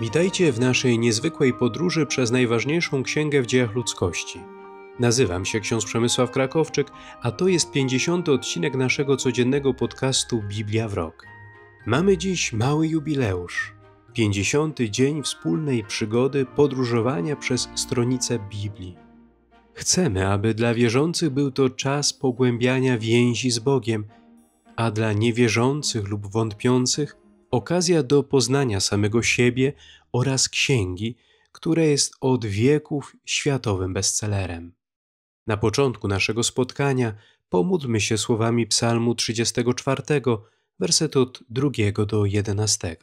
Witajcie w naszej niezwykłej podróży przez najważniejszą księgę w dziejach ludzkości. Nazywam się ksiądz Przemysław Krakowczyk, a to jest 50. odcinek naszego codziennego podcastu Biblia w rok. Mamy dziś mały jubileusz. 50. dzień wspólnej przygody podróżowania przez stronice Biblii. Chcemy, aby dla wierzących był to czas pogłębiania więzi z Bogiem, a dla niewierzących lub wątpiących okazja do poznania samego siebie oraz księgi, która jest od wieków światowym bestsellerem. Na początku naszego spotkania pomódlmy się słowami Psalmu 34, werset od 2 do 11.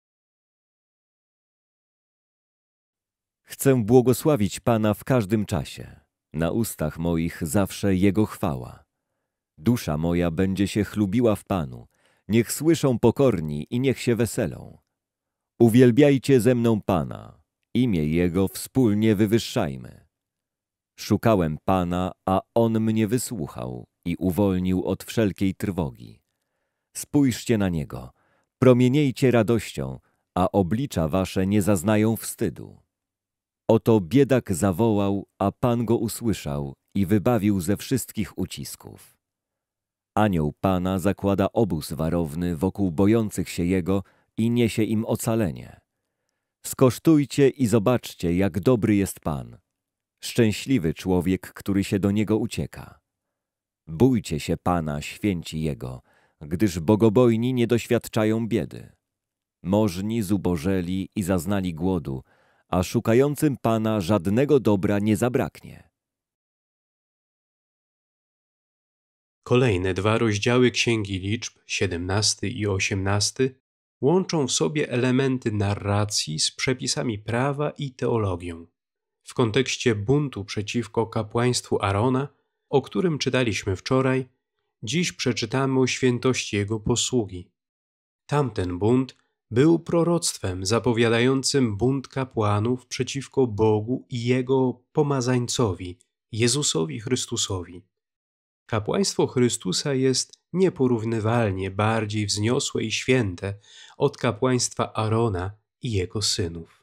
Chcę błogosławić Pana w każdym czasie. Na ustach moich zawsze Jego chwała. Dusza moja będzie się chlubiła w Panu. Niech słyszą pokorni i niech się weselą. Uwielbiajcie ze mną Pana. Imię Jego wspólnie wywyższajmy. Szukałem Pana, a On mnie wysłuchał i uwolnił od wszelkiej trwogi. Spójrzcie na Niego, promieniejcie radością, a oblicza wasze nie zaznają wstydu. Oto biedak zawołał, a Pan go usłyszał i wybawił ze wszystkich ucisków. Anioł Pana zakłada obóz warowny wokół bojących się Jego i niesie im ocalenie. Skosztujcie i zobaczcie, jak dobry jest Pan. Szczęśliwy człowiek, który się do Niego ucieka. Bójcie się Pana, święci Jego, gdyż bogobojni nie doświadczają biedy. Możni zubożeli i zaznali głodu, a szukającym Pana żadnego dobra nie zabraknie. Kolejne dwa rozdziały Księgi Liczb, 17 i 18, łączą w sobie elementy narracji z przepisami prawa i teologią. W kontekście buntu przeciwko kapłaństwu Arona, o którym czytaliśmy wczoraj, dziś przeczytamy o świętości jego posługi. Tamten bunt był proroctwem zapowiadającym bunt kapłanów przeciwko Bogu i Jego pomazańcowi, Jezusowi Chrystusowi. Kapłaństwo Chrystusa jest nieporównywalnie bardziej wzniosłe i święte od kapłaństwa Arona i jego synów.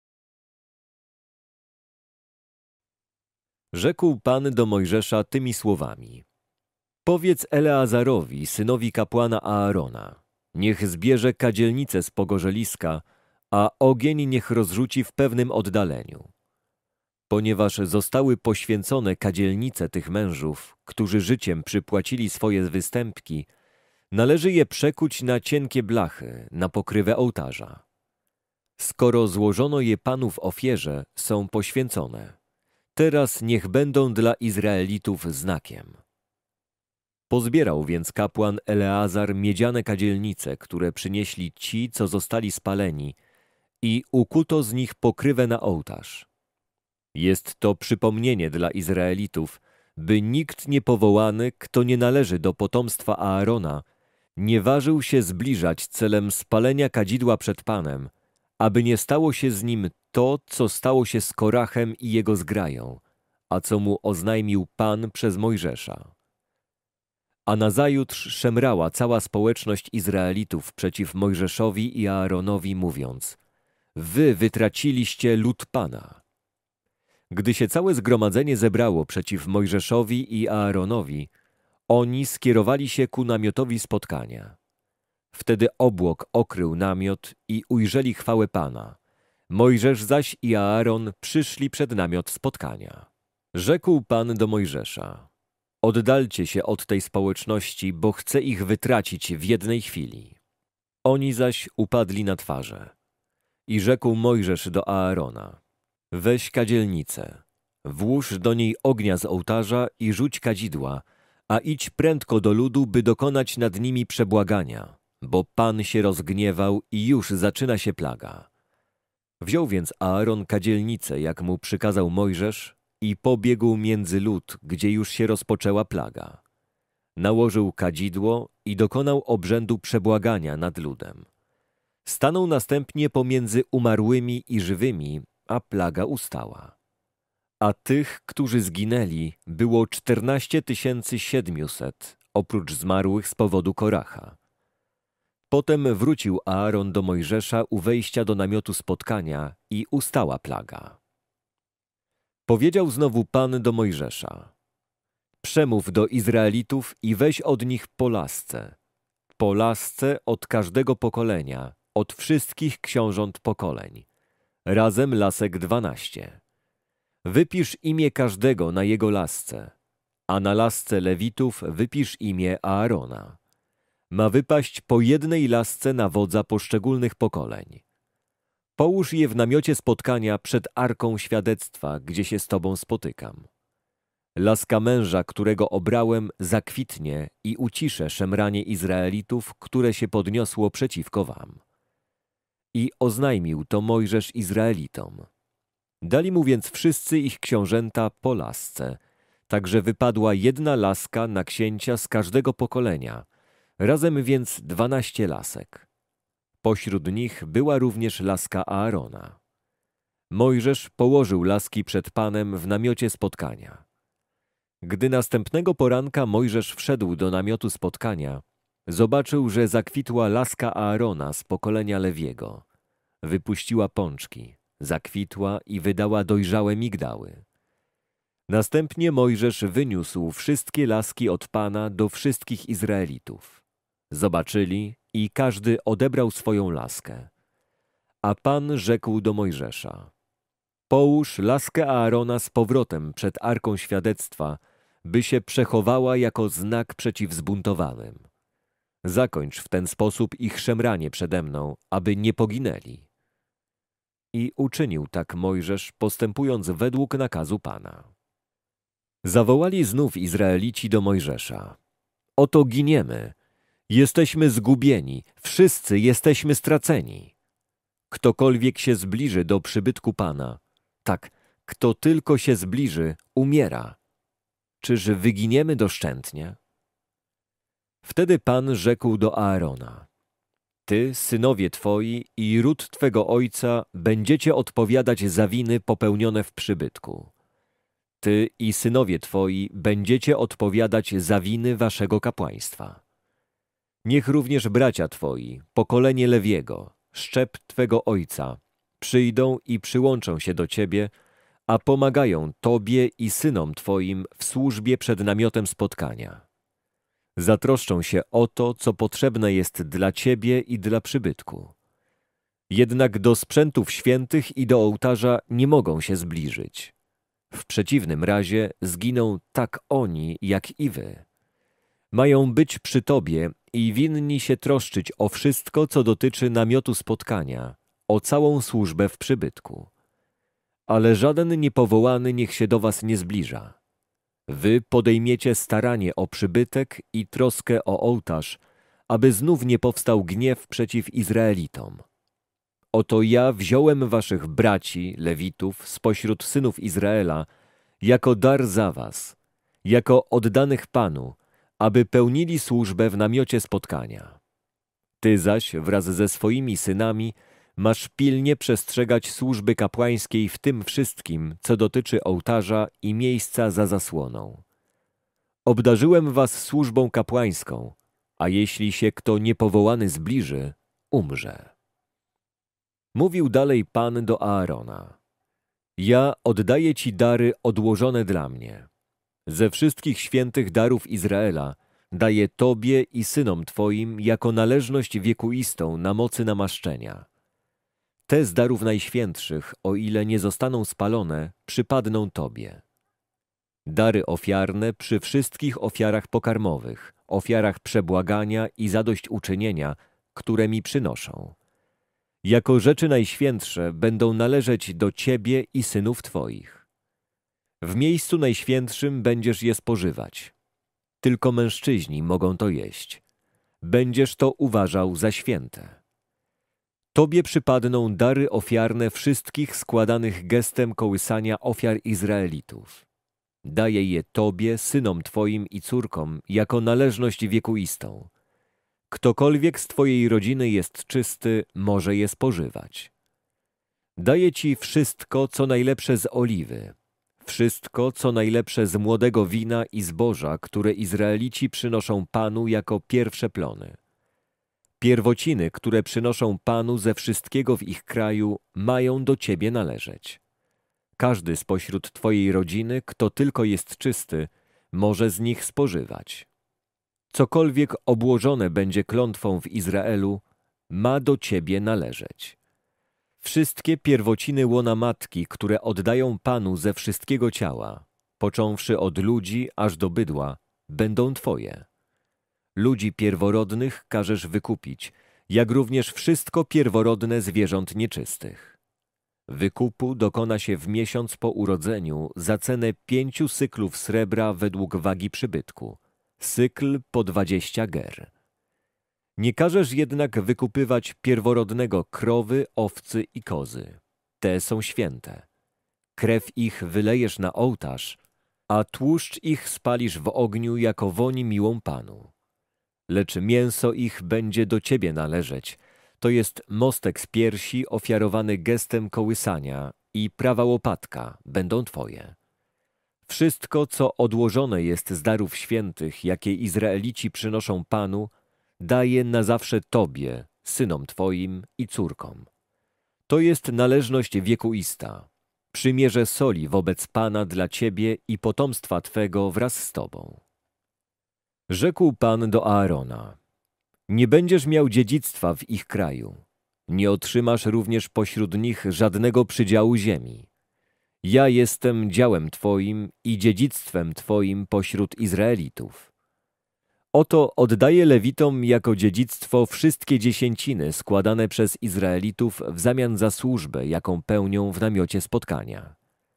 Rzekł Pan do Mojżesza tymi słowami. Powiedz Eleazarowi, synowi kapłana Aarona, niech zbierze kadzielnicę z pogorzeliska, a ogień niech rozrzuci w pewnym oddaleniu. Ponieważ zostały poświęcone kadzielnice tych mężów, którzy życiem przypłacili swoje występki, należy je przekuć na cienkie blachy, na pokrywę ołtarza. Skoro złożono je Panu w ofierze, są poświęcone. Teraz niech będą dla Izraelitów znakiem. Pozbierał więc kapłan Eleazar miedziane kadzielnice, które przynieśli ci, co zostali spaleni, i ukuto z nich pokrywę na ołtarz. Jest to przypomnienie dla Izraelitów, by nikt niepowołany, kto nie należy do potomstwa Aarona, nie ważył się zbliżać celem spalenia kadzidła przed Panem, aby nie stało się z nim to, co stało się z Korachem i jego zgrają, a co mu oznajmił Pan przez Mojżesza. A nazajutrz szemrała cała społeczność Izraelitów przeciw Mojżeszowi i Aaronowi, mówiąc: Wy wytraciliście lud Pana. Gdy się całe zgromadzenie zebrało przeciw Mojżeszowi i Aaronowi, oni skierowali się ku namiotowi spotkania. Wtedy obłok okrył namiot i ujrzeli chwałę Pana. Mojżesz zaś i Aaron przyszli przed namiot spotkania. Rzekł Pan do Mojżesza: Oddalcie się od tej społeczności, bo chcę ich wytracić w jednej chwili. Oni zaś upadli na twarze. I rzekł Mojżesz do Aarona: Weź kadzielnicę, włóż do niej ognia z ołtarza i rzuć kadzidła, a idź prędko do ludu, by dokonać nad nimi przebłagania, bo Pan się rozgniewał i już zaczyna się plaga. Wziął więc Aaron kadzielnicę, jak mu przykazał Mojżesz, i pobiegł między lud, gdzie już się rozpoczęła plaga. Nałożył kadzidło i dokonał obrzędu przebłagania nad ludem. Stanął następnie pomiędzy umarłymi i żywymi, a plaga ustała. A tych, którzy zginęli, było 14 700, oprócz zmarłych z powodu Koracha. Potem wrócił Aaron do Mojżesza u wejścia do namiotu spotkania i ustała plaga. Powiedział znowu Pan do Mojżesza: przemów do Izraelitów i weź od nich po lasce od każdego pokolenia, od wszystkich książąt pokoleń, razem lasek 12. Wypisz imię każdego na jego lasce, a na lasce Lewitów wypisz imię Aarona. Ma wypaść po jednej lasce na wodza poszczególnych pokoleń. Połóż je w namiocie spotkania przed Arką Świadectwa, gdzie się z Tobą spotykam. Laska męża, którego obrałem, zakwitnie i uciszę szemranie Izraelitów, które się podniosło przeciwko wam. I oznajmił to Mojżesz Izraelitom. Dali mu więc wszyscy ich książęta po lasce, tak że wypadła jedna laska na księcia z każdego pokolenia, razem więc 12 lasek. Pośród nich była również laska Aarona. Mojżesz położył laski przed Panem w namiocie spotkania. Gdy następnego poranka Mojżesz wszedł do namiotu spotkania, zobaczył, że zakwitła laska Aarona z pokolenia Lewiego. Wypuściła pączki, zakwitła i wydała dojrzałe migdały. Następnie Mojżesz wyniósł wszystkie laski od Pana do wszystkich Izraelitów. Zobaczyli i każdy odebrał swoją laskę. A Pan rzekł do Mojżesza: połóż laskę Aarona z powrotem przed Arką Świadectwa, by się przechowała jako znak przeciw zbuntowanym. Zakończ w ten sposób ich szemranie przede mną, aby nie poginęli. I uczynił tak Mojżesz, postępując według nakazu Pana. Zawołali znów Izraelici do Mojżesza: oto giniemy, jesteśmy zgubieni, wszyscy jesteśmy straceni. Ktokolwiek się zbliży do przybytku Pana, tak, kto tylko się zbliży, umiera. Czyż wyginiemy doszczętnie? Wtedy Pan rzekł do Aarona: ty, synowie twoi i ród twego ojca będziecie odpowiadać za winy popełnione w przybytku. Ty i synowie twoi będziecie odpowiadać za winy waszego kapłaństwa. Niech również bracia twoi, pokolenie Lewiego, szczep twego ojca, przyjdą i przyłączą się do ciebie, a pomagają tobie i synom twoim w służbie przed namiotem spotkania. Zatroszczą się o to, co potrzebne jest dla ciebie i dla przybytku. Jednak do sprzętów świętych i do ołtarza nie mogą się zbliżyć. W przeciwnym razie zginą tak oni, jak i wy. Mają być przy tobie i winni się troszczyć o wszystko, co dotyczy namiotu spotkania, o całą służbę w przybytku. Ale żaden niepowołany niech się do was nie zbliża. Wy podejmiecie staranie o przybytek i troskę o ołtarz, aby znów nie powstał gniew przeciw Izraelitom. Oto ja wziąłem waszych braci, Lewitów, spośród synów Izraela, jako dar za was, jako oddanych Panu, aby pełnili służbę w namiocie spotkania. Ty zaś wraz ze swoimi synami masz pilnie przestrzegać służby kapłańskiej w tym wszystkim, co dotyczy ołtarza i miejsca za zasłoną. Obdarzyłem was służbą kapłańską, a jeśli się kto niepowołany zbliży, umrze. Mówił dalej Pan do Aarona: ja oddaję ci dary odłożone dla mnie. Ze wszystkich świętych darów Izraela daję tobie i synom twoim jako należność wiekuistą na mocy namaszczenia. Te z darów najświętszych, o ile nie zostaną spalone, przypadną tobie. Dary ofiarne przy wszystkich ofiarach pokarmowych, ofiarach przebłagania i zadośćuczynienia, które mi przynoszą. Jako rzeczy najświętsze będą należeć do ciebie i synów twoich. W miejscu najświętszym będziesz je spożywać. Tylko mężczyźni mogą to jeść. Będziesz to uważał za święte. Tobie przypadną dary ofiarne wszystkich składanych gestem kołysania ofiar Izraelitów. Daję je tobie, synom twoim i córkom jako należność wiekuistą. Ktokolwiek z twojej rodziny jest czysty, może je spożywać. Daję ci wszystko, co najlepsze z oliwy, wszystko, co najlepsze z młodego wina i zboża, które Izraelici przynoszą Panu jako pierwsze plony. Pierwociny, które przynoszą Panu ze wszystkiego w ich kraju, mają do Ciebie należeć. Każdy spośród Twojej rodziny, kto tylko jest czysty, może z nich spożywać. Cokolwiek obłożone będzie klątwą w Izraelu, ma do Ciebie należeć. Wszystkie pierwociny łona matki, które oddają Panu ze wszystkiego ciała, począwszy od ludzi aż do bydła, będą Twoje. Ludzi pierworodnych każesz wykupić, jak również wszystko pierworodne zwierząt nieczystych. Wykupu dokona się w miesiąc po urodzeniu za cenę 5 syklów srebra według wagi przybytku, sykl po 20 ger. Nie każesz jednak wykupywać pierworodnego krowy, owcy i kozy. Te są święte. Krew ich wylejesz na ołtarz, a tłuszcz ich spalisz w ogniu jako woń miłą Panu. Lecz mięso ich będzie do Ciebie należeć, to jest mostek z piersi ofiarowany gestem kołysania i prawa łopatka będą Twoje. Wszystko, co odłożone jest z darów świętych, jakie Izraelici przynoszą Panu, daje na zawsze Tobie, synom Twoim i córkom. To jest należność wiekuista, przymierze soli wobec Pana dla Ciebie i potomstwa Twego wraz z Tobą. Rzekł Pan do Aarona: nie będziesz miał dziedzictwa w ich kraju, nie otrzymasz również pośród nich żadnego przydziału ziemi. Ja jestem działem Twoim i dziedzictwem Twoim pośród Izraelitów. Oto oddaję Lewitom jako dziedzictwo wszystkie dziesięciny składane przez Izraelitów w zamian za służbę, jaką pełnią w namiocie spotkania.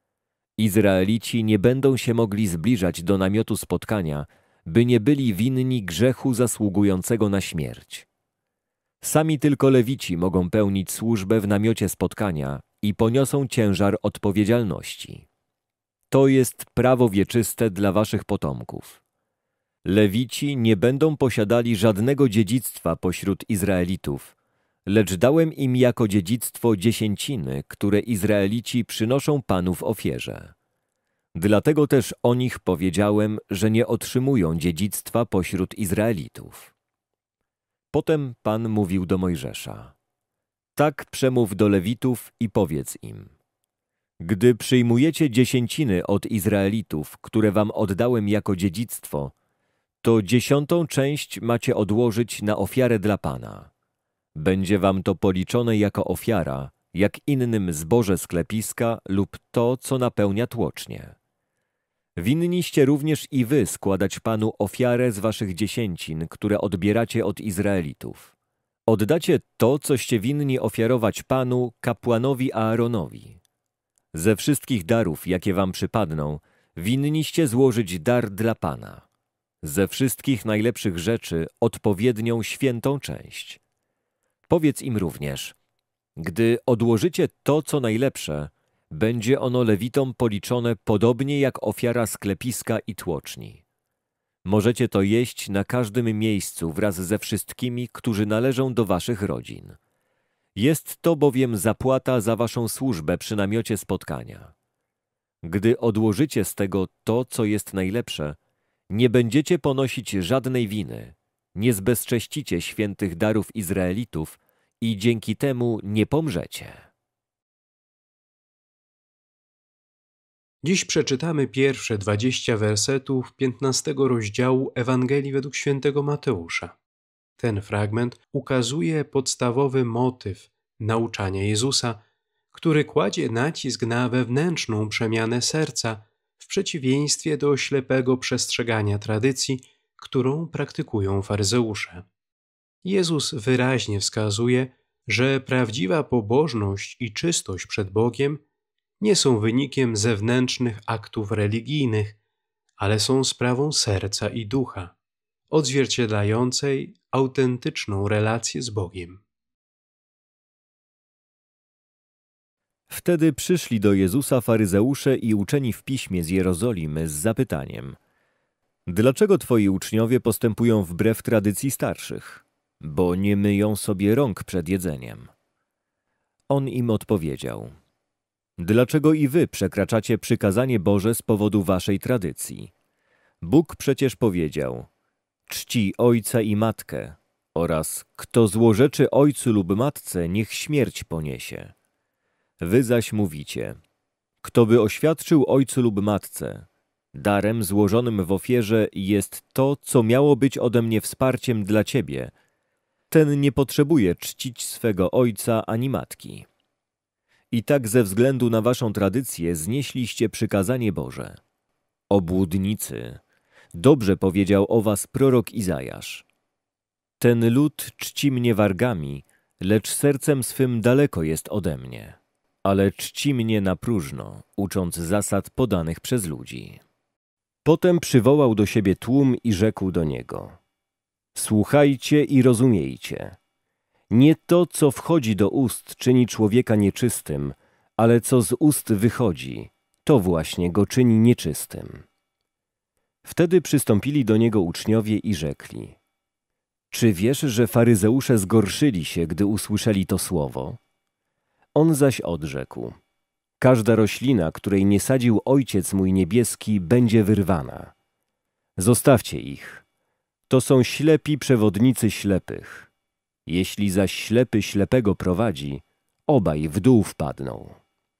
Izraelici nie będą się mogli zbliżać do namiotu spotkania, by nie byli winni grzechu zasługującego na śmierć. Sami tylko Lewici mogą pełnić służbę w namiocie spotkania i poniosą ciężar odpowiedzialności. To jest prawo wieczyste dla waszych potomków. Lewici nie będą posiadali żadnego dziedzictwa pośród Izraelitów, lecz dałem im jako dziedzictwo dziesięciny, które Izraelici przynoszą Panu w ofierze. Dlatego też o nich powiedziałem, że nie otrzymują dziedzictwa pośród Izraelitów. Potem Pan mówił do Mojżesza: tak przemów do Lewitów i powiedz im: gdy przyjmujecie dziesięciny od Izraelitów, które wam oddałem jako dziedzictwo, to 10. część macie odłożyć na ofiarę dla Pana. Będzie wam to policzone jako ofiara, jak innym zboże sklepiska lub to, co napełnia tłocznie. Winniście również i wy składać Panu ofiarę z waszych dziesięcin, które odbieracie od Izraelitów. Oddacie to, coście winni ofiarować Panu, kapłanowi Aaronowi. Ze wszystkich darów, jakie wam przypadną, winniście złożyć dar dla Pana. Ze wszystkich najlepszych rzeczy odpowiednią świętą część. Powiedz im również: gdy odłożycie to, co najlepsze, będzie ono Lewitom policzone podobnie jak ofiara sklepiska i tłoczni. Możecie to jeść na każdym miejscu wraz ze wszystkimi, którzy należą do waszych rodzin. Jest to bowiem zapłata za waszą służbę przy namiocie spotkania. Gdy odłożycie z tego to, co jest najlepsze, nie będziecie ponosić żadnej winy, nie zbezcześcicie świętych darów Izraelitów i dzięki temu nie pomrzecie. Dziś przeczytamy pierwsze 20 wersetów 15 rozdziału Ewangelii według świętego Mateusza. Ten fragment ukazuje podstawowy motyw nauczania Jezusa, który kładzie nacisk na wewnętrzną przemianę serca w przeciwieństwie do ślepego przestrzegania tradycji, którą praktykują faryzeusze. Jezus wyraźnie wskazuje, że prawdziwa pobożność i czystość przed Bogiem nie są wynikiem zewnętrznych aktów religijnych, ale są sprawą serca i ducha, odzwierciedlającej autentyczną relację z Bogiem. Wtedy przyszli do Jezusa faryzeusze i uczeni w piśmie z Jerozolimy z zapytaniem: dlaczego twoi uczniowie postępują wbrew tradycji starszych, bo nie myją sobie rąk przed jedzeniem? On im odpowiedział: dlaczego i wy przekraczacie przykazanie Boże z powodu waszej tradycji? Bóg przecież powiedział: czci ojca i matkę oraz kto złorzeczy ojcu lub matce, niech śmierć poniesie. Wy zaś mówicie, kto by oświadczył ojcu lub matce, darem złożonym w ofierze jest to, co miało być ode mnie wsparciem dla ciebie, ten nie potrzebuje czcić swego ojca ani matki. I tak ze względu na waszą tradycję znieśliście przykazanie Boże. Obłudnicy, dobrze powiedział o was prorok Izajasz. Ten lud czci mnie wargami, lecz sercem swym daleko jest ode mnie, ale czci mnie na próżno, ucząc zasad podanych przez ludzi. Potem przywołał do siebie tłum i rzekł do niego: słuchajcie i rozumiejcie. Nie to, co wchodzi do ust, czyni człowieka nieczystym, ale co z ust wychodzi, to właśnie go czyni nieczystym. Wtedy przystąpili do niego uczniowie i rzekli: czy wiesz, że faryzeusze zgorszyli się, gdy usłyszeli to słowo? On zaś odrzekł: każda roślina, której nie sadził Ojciec mój niebieski, będzie wyrwana. Zostawcie ich. To są ślepi przewodnicy ślepych. Jeśli zaś ślepy ślepego prowadzi, obaj w dół wpadną.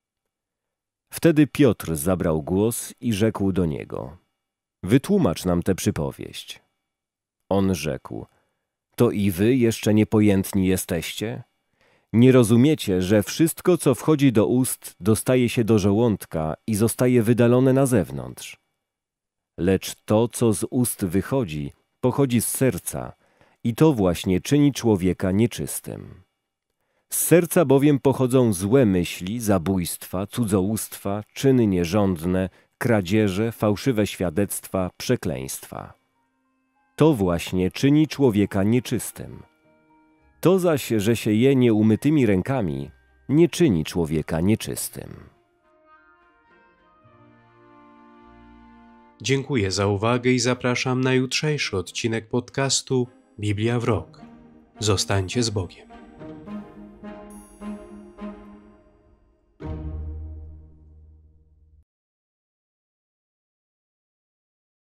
Wtedy Piotr zabrał głos i rzekł do niego: wytłumacz nam tę przypowieść. On rzekł: to i wy jeszcze niepojętni jesteście? Nie rozumiecie, że wszystko, co wchodzi do ust, dostaje się do żołądka i zostaje wydalone na zewnątrz. Lecz to, co z ust wychodzi, pochodzi z serca i to właśnie czyni człowieka nieczystym. Z serca bowiem pochodzą złe myśli, zabójstwa, cudzołóstwa, czyny nierządne, kradzieże, fałszywe świadectwa, przekleństwa. To właśnie czyni człowieka nieczystym. To zaś, że się je nieumytymi rękami, nie czyni człowieka nieczystym. Dziękuję za uwagę i zapraszam na jutrzejszy odcinek podcastu Biblia w rok. Zostańcie z Bogiem.